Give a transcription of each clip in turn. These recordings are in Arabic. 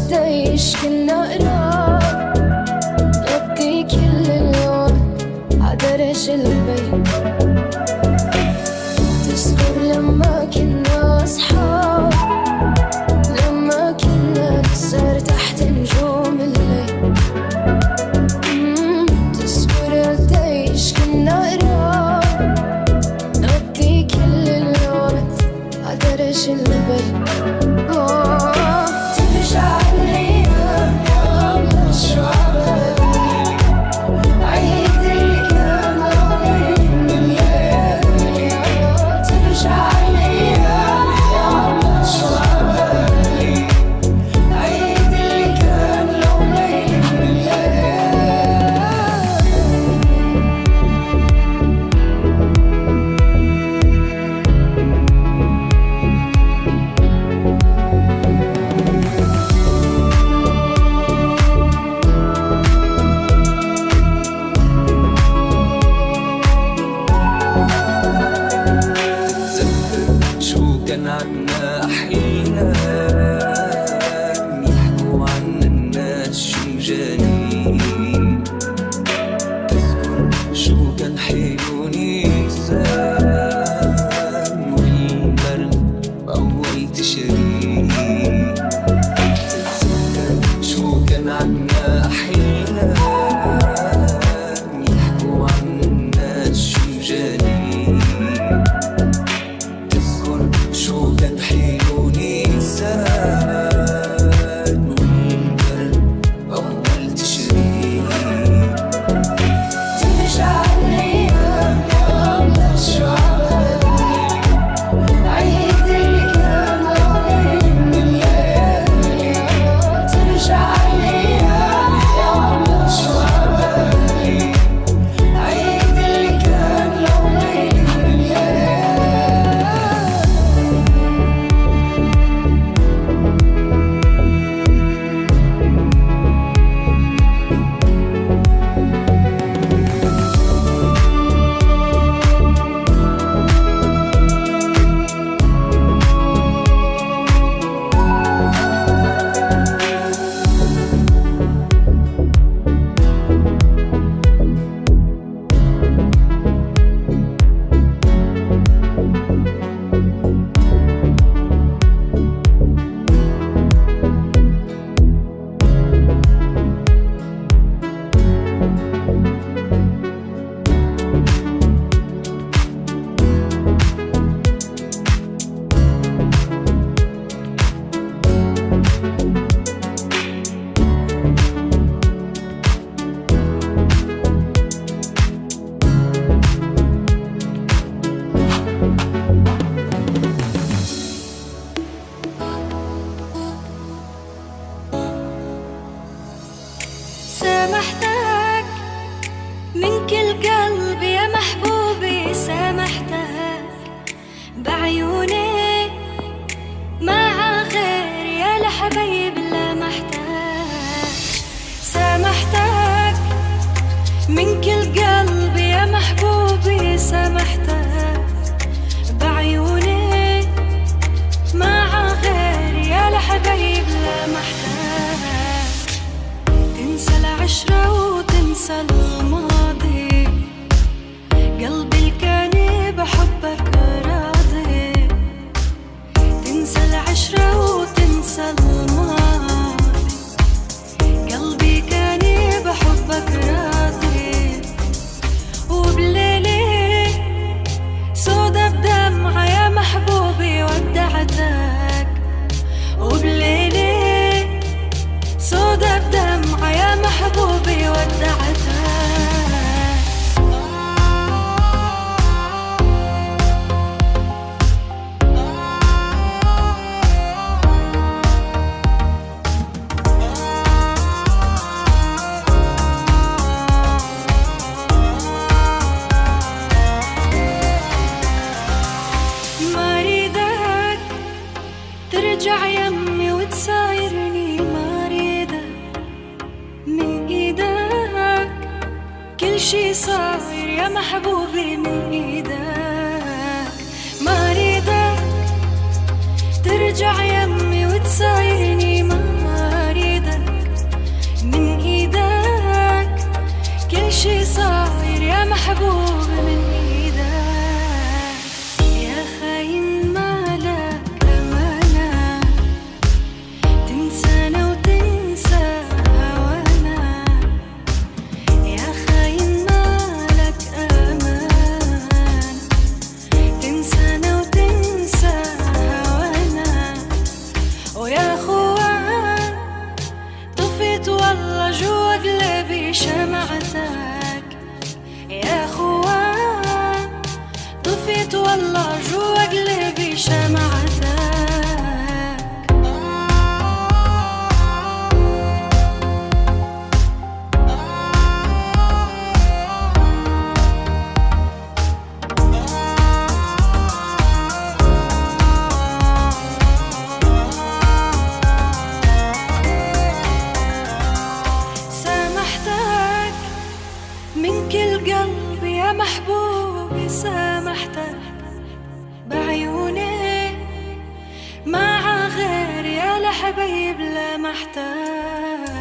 قديش كنا قراب، نقضي كل اليوم عدرج البيت. تذكر لما كنا أصحاب، لما كنا نسهر تحت نجوم الليل. تذكر قديش كنا قراب، نقضي كل اليوم عدرج البيت. ترجع الأيام يا الله شو عبالي، عيد اللي كان لوني من الليل. ترجع الأيام يا الله شو عبالي، عيد اللي كان لوني من الليل. كان عنا أحلام يحكوا عنا الناس شو مجانين. تذكر شو كان حلو نيسان والبرد بأول تشرين. تذكر شو كان عنا أحلام يحكوا عنا الناس شو مجانين. شو كان حلو نيسان والبرد أول تشرين. ترجع الأيام يا الله شو عبالي، عيد اللي كان لوني من الليل. ترجع الأيام يا الله شو عبالي، عيد اللي كان لوني من الليل. سامحتك من كل قلبي يا محبوبي، سامحتك بعيوني مع غير يا لحبيب لمحتك. سامحتك من كل قلبي يا محبوبي، سامحتك بعيوني مع غير يا لحبيب لمحتك. تنسى العشرة وتنسى الماضي، قلبي اللي كان بحبك راضي. تنسى العشرة وتنسى الماضي، قلبي كان بحبك راضي. وبليلي سودا بدمعة يا محبوبي ودعتك. وبليلي سودا بدمعة يا محبوبي ودعتك. ما ريدك ترجع يمي وتسايرني، ما ريدك من ايدك كل شي صاير يا محبوبي من ايدك. ما ريدك ترجع يمي وتسايرني، ما ريدك تتولى جوا قلبي شمعتك. سامحتك من كل قلبي يا محبوبي، سامحتك بعيوني مع غير يا لحبيب لمحتك.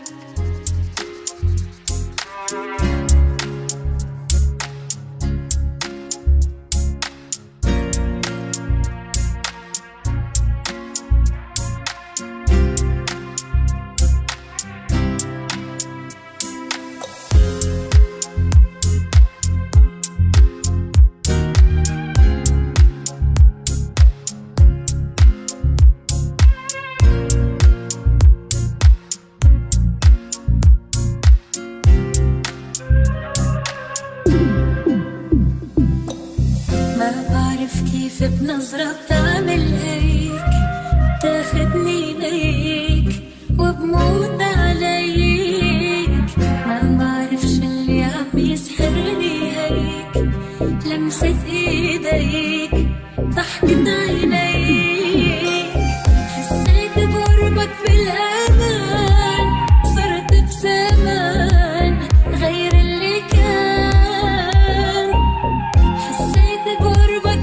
كيف بنظرة بتعمل هيك، تاخدني ليك وبموت عليك. ما بعرف شو اللي عم يسحرني هيك، لمسة ايديك، ضحكة عينيك. حسيت بقربك بالامان، صرت بزمان غير اللي كان. حسيت بقربك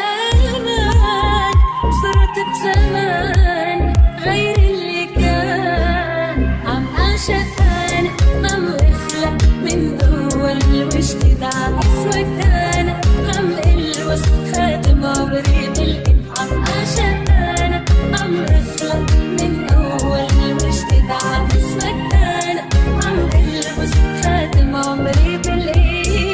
بزمان غير اللي كان. عم أعشق أنا، عم أخلق من أول وجديد عم اسمك أنا، عم ألبس خاتم عمري بالإيد. عم أعشق أنا، عم أخلق من أول وجديد عم اسمك أنا، عم ألبس خاتم عمري بالإيد.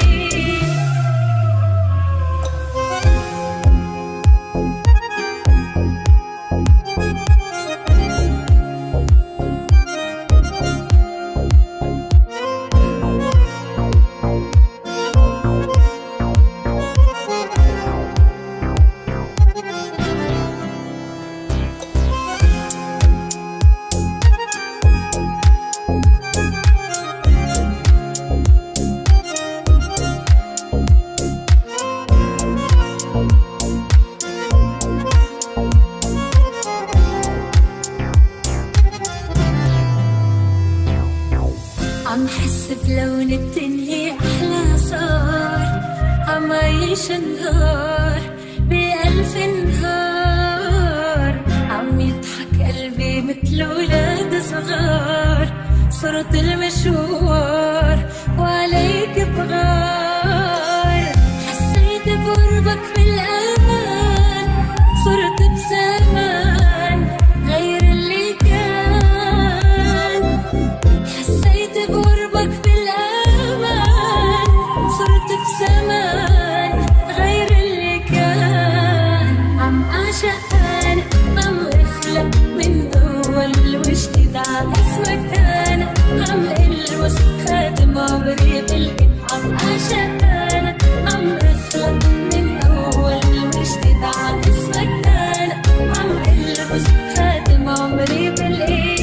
عم حس بلون الدنيا أحلى صار، عم عيش النهار بألف نهار. عم يضحك قلبي مثل ولاد صغار، صرت المشوار وعليك بغار. حسيت بقربك بالأمان، صرت بزمان غير اللي كان. حسيت بقربك بالأمان، صرت بزمان غير اللي كان. عم أعشق أنا، عم أخلق من أول وجديد عم اسمك أنا، عم ألبس خاتم عمري بالإيد. عم أعشق أنا، عم أخلق من أول وجديد عم اسمك أنا، عم ألبس خاتم عمري بالإيد.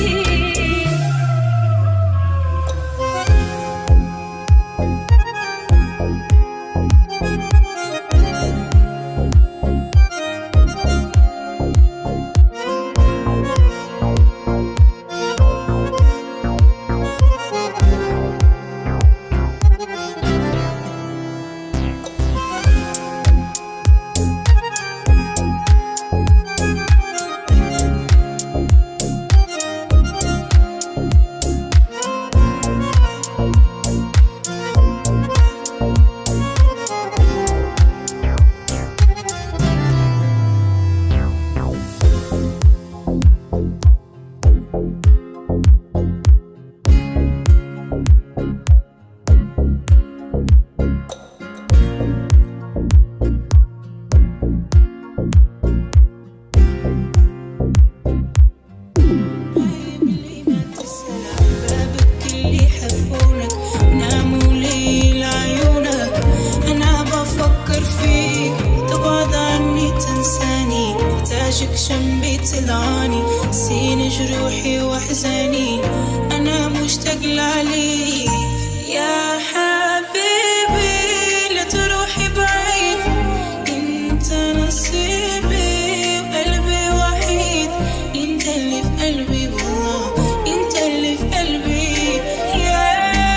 جنبي تلعاني، سين جروحي واحزاني، انا مشتاق لعلي يا حبيبي، لا تروحي بعيد، انت نصيبي وقلبي وحيد، انت اللي في قلبي والله، انت اللي في قلبي يا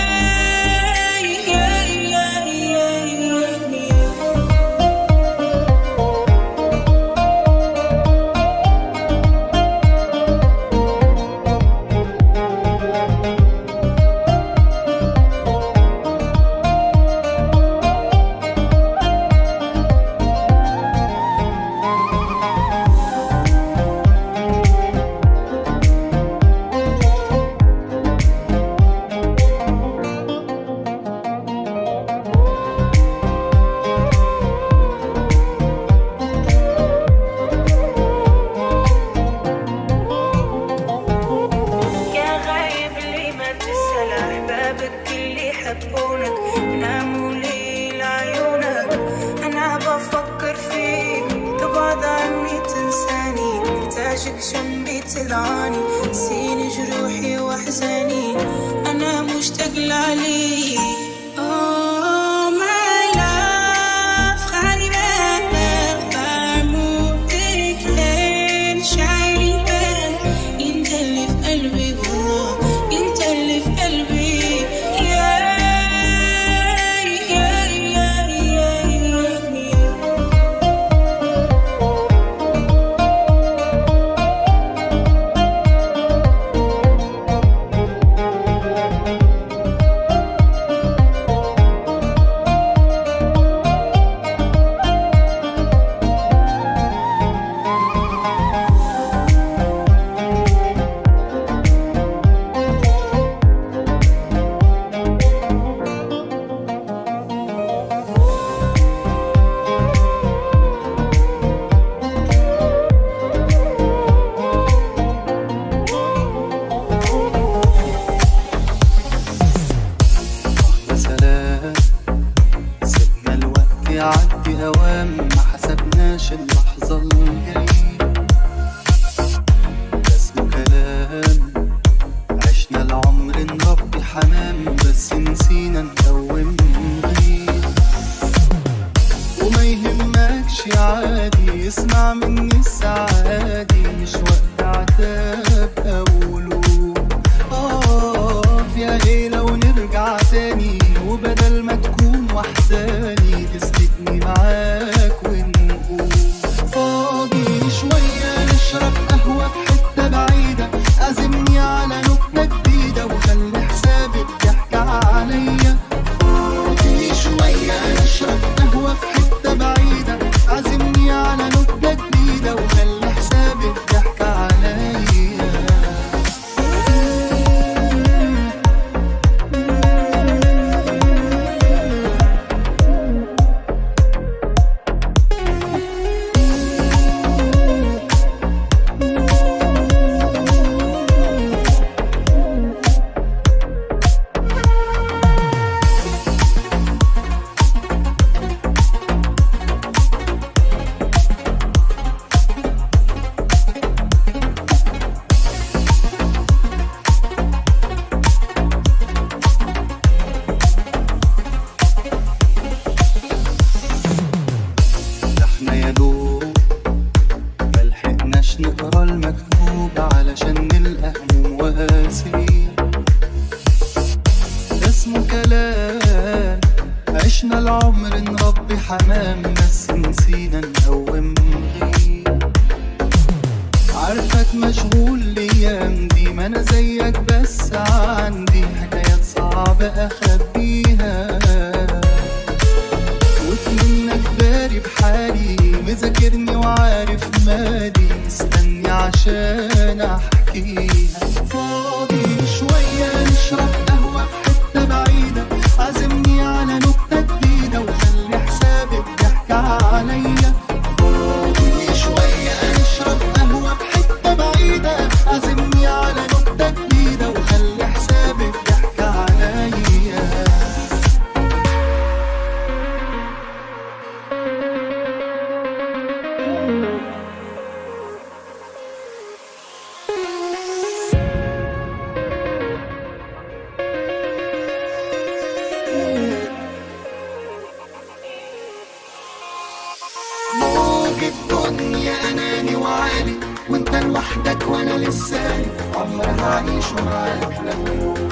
جنبي تلعاني، سين جروحي واحزاني، انا مشتاق لعلي. Oh my love، خلي بالك بعمودك لين شايل بالك، انت اللي في قلبي والله، انت اللي في قلبي يا يعدي أوام، ما حسبناش اللحظة الجاية، ده اسمه كلام، عشنا العمر نربي حمام، بس نسينا نقوم غير، وما يهمكش عادي، اسمع مني السعادي، مش وقت عتاب أو لوم، يا ايه لو نرجع تاني، وبدل ما تكون وحداني تسندني معاك ونقوم، فاضي شوية نشرب قهوة في حتة بعيدة، عزمني على نكتة جديدة وخلي حسابي الضحك عليا، فاضي شوية نشرب قهوة في حتة بعيدة، عزمني على نكتة جديدة وخلي حسابي الضحك عليا. نقرا المكتوب علشان نلقى هموم وقاسي، اسمه كلام، عشنا العمر نربي حمام، بس نسينا نقوم غير، عارفك مشغول الايام دي، ما انا زيك بس عندي حكايات صعبة اخبيها، واتمنك باري بحالي، مذاكرني وعارف مالي، مستني عشان احكيها، فاضي شوية نشرب قهوة في حتة بعيدة، عزمني على نكتة جديدة وخلي حسابي الضحك عليا، فاضي شوية نشرب قهوة في حتة بعيدة، عزمني على نكتة جديدة وخلي حسابي الضحك عليا. لساني عمري هعيشه معاك لو يوم.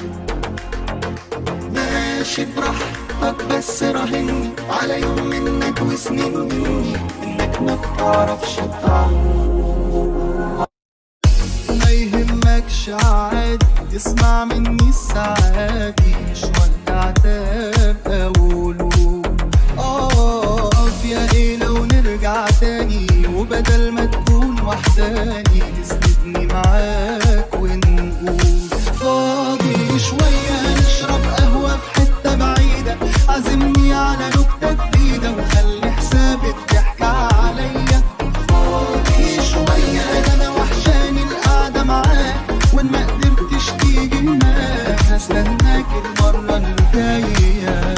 ماشي براحتك بس راهني على يوم منك وسنين مني انك ما بتعرفش تعوم. ما يهمكش عادي اسمع مني السعادي مش وقت عتاب اقوله يا ايه لو نرجع تاني وبدل ما تكون وحداني تسندني معاك ونقول فاضي شوية نشرب قهوة في حتة بعيدة عزمني على نكتة جديدة وخلي حساب الضحك عليا. فاضي شوية ده انا وحشاني القعدة معاك وان ما قدرتش تيجي هناك هستناك المرة الجاية.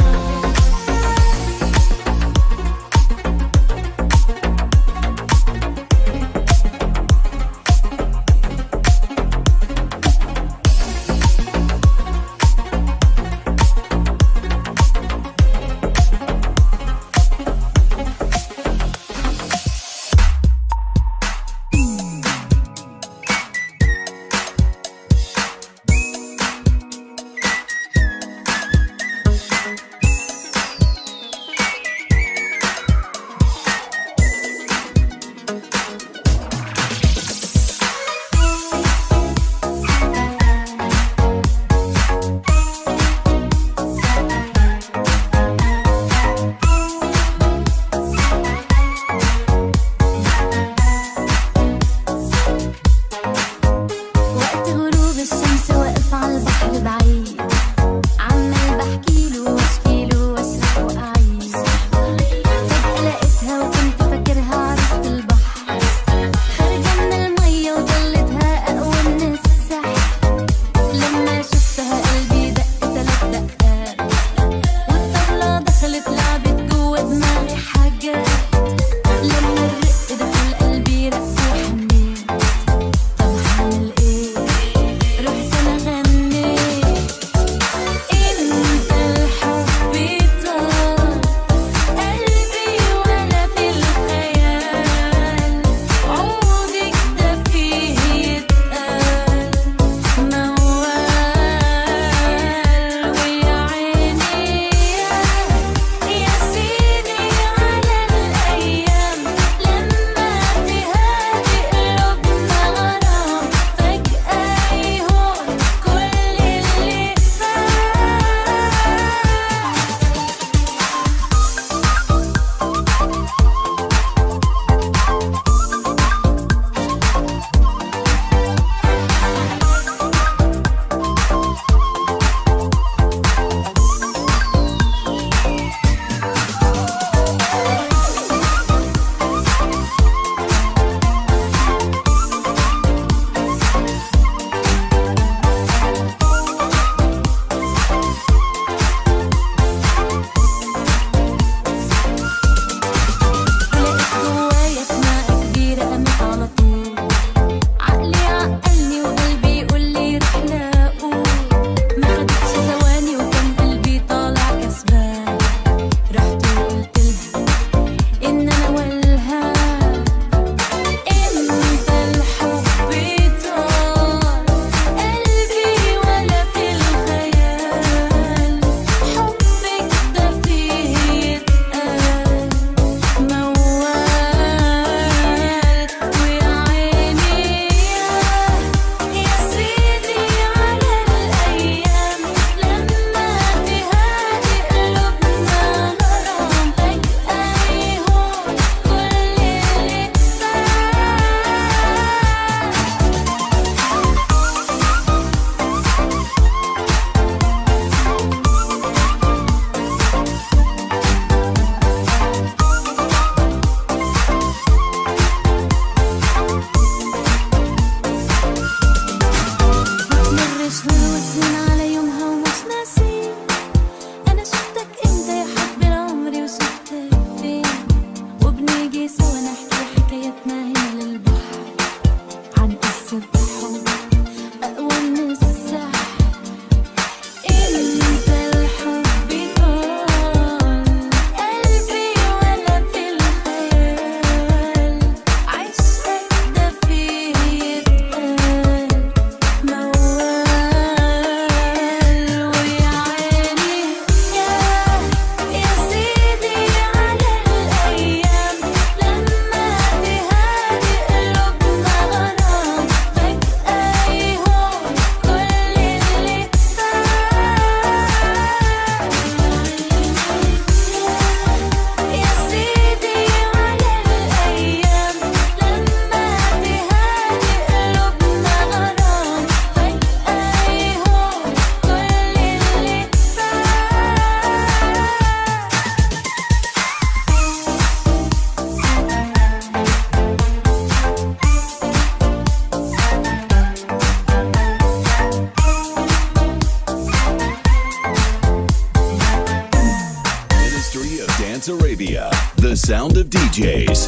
sound of DJs.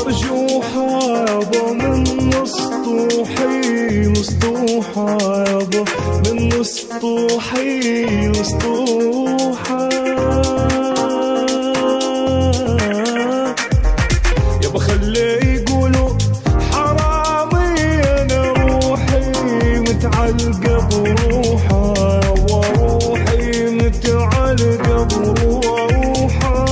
مرجوحة يابا من مسطوحي، مسطوحة يابا من مسطوحي، مسطوحة يابا خلي يقولوا حرامي أنا روحي متعلقة بروحها، يابا روحي متعلقة بروحها.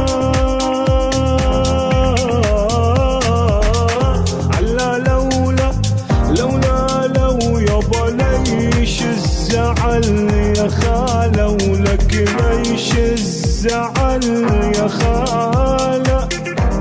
علا لولا لو يابا ليش الزعل يا خالة، ولك ليش الزعل يا خالة.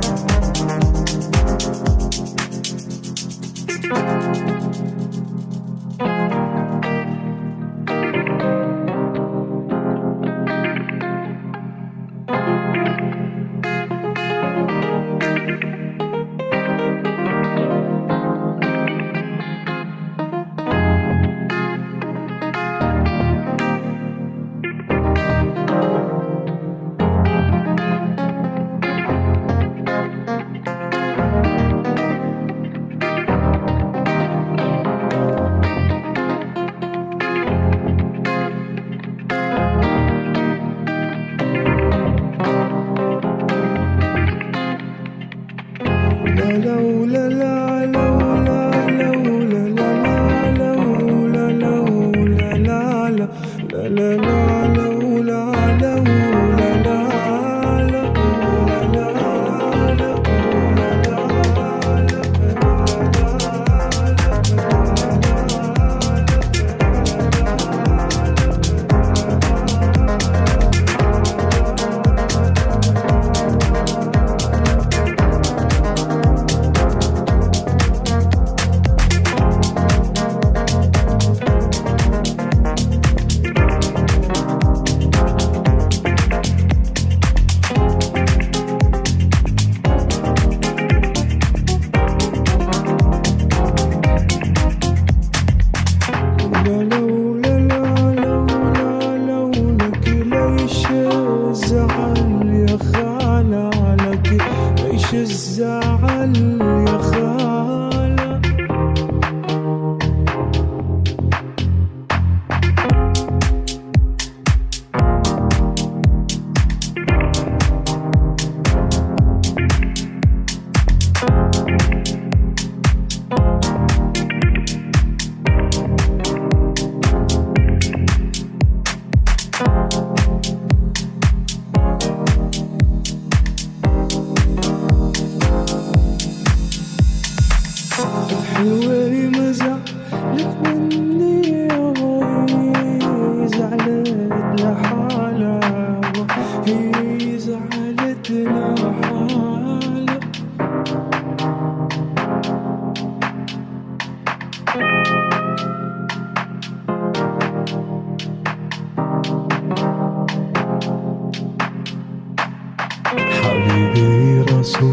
حبيبي راسه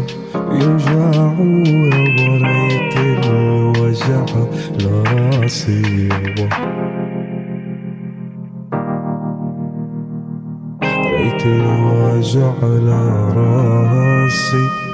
يوجعه وريت الوجع لراسي ريت الوجع لراسي